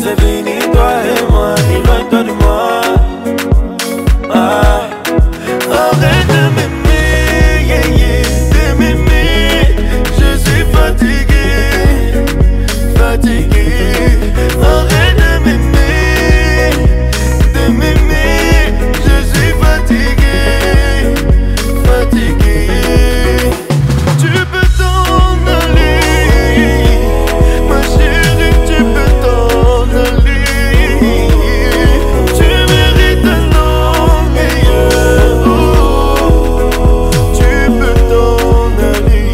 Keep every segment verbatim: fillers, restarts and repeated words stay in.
c'est fini toi et moi, éloigne-toi de moi. Ah. Arrête de m'aimer, yeah, yeah, de m'aimer. Je suis fatigué, fatigué. Arrête de m'aimer, de m'aimer. Je suis fatigué, fatigué. Tu peux t'en aller, ma chérie, tu peux t'en aller. Tu mérites un homme meilleur. Oh, tu peux t'en aller.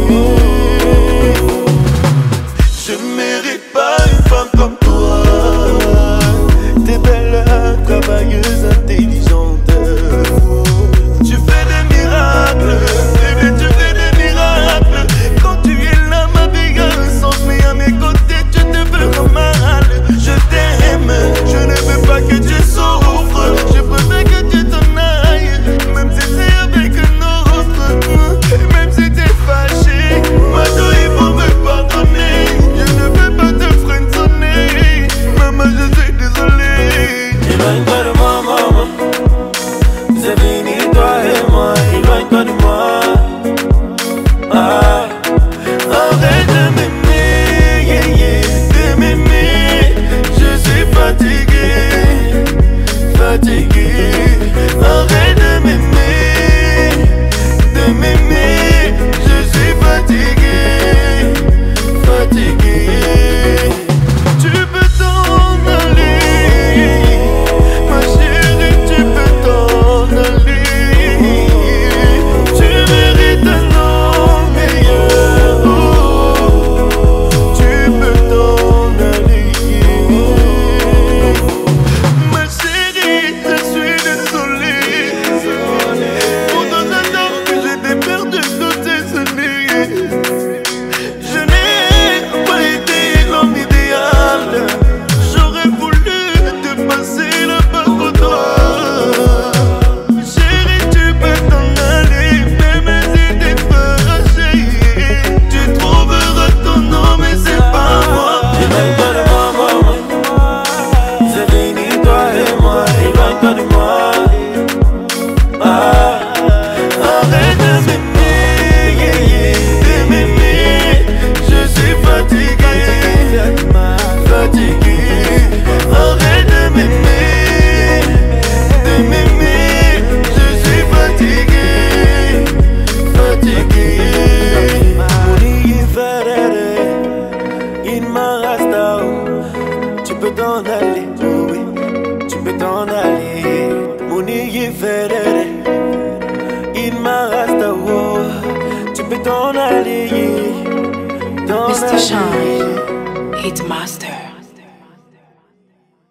Je mérite pas une femme comme toi. T'es belle, travailleuse, intelligente. Tu fais des miracles, bébé, tu fais des miracles. Quand tu es là, ma vie a un sens, mais à mes côtés, tu te feras mal. Je t'aime, je ne veux pas que tu souffres. Je préfère que tu t'en ailles, même si c'est avec un autre. Et même si t'es fâché, maintenant il faut me pardonner. Je ne veux pas te freinsonner. Maman, je suis désolé. Éloigne-toi de moi, maman. C'est fini toi et moi, éloigne-toi de moi. Ah. Arrête de m'aimer, yeah, yeah, de m'aimer. Je suis fatigué, fatigué. Arrête de m'aimer, de m'aimer. Je suis fatigué, fatigué. Tu peux t'en aller, ma chérie, tu peux t'en aller. Tu mérites un homme meilleur. Oh, tu peux t'en aller. Ma chérie, je suis désolé pour tous les temps que j'ai perdu toutes ces années. Je n'ai pas été l'homme idéal. J'aurais voulu te passer le pas pour toi. Chérie, tu peux t'en aller, même si t'es fâché. Tu trouveras ton nom, mais c'est pas moi. Éloigne-toi de moi, maman. C'est fini, toi et moi, éloigne-toi de moi. Ah. Arrête de m'aimer, yeah, yeah, de m'aimer. Je suis fatigué, fatigué. Arrête de m'aimer, de m'aimer. Je suis fatigué, fatigué. Mouni Ferrere, il m'arrasta. Tu peux t'en aller, oh oui, tu peux t'en aller. Mouni Ferrere, il m'arrasta. Oh, tu peux t'en aller, t'en mister aller. Shine, Hitmaster.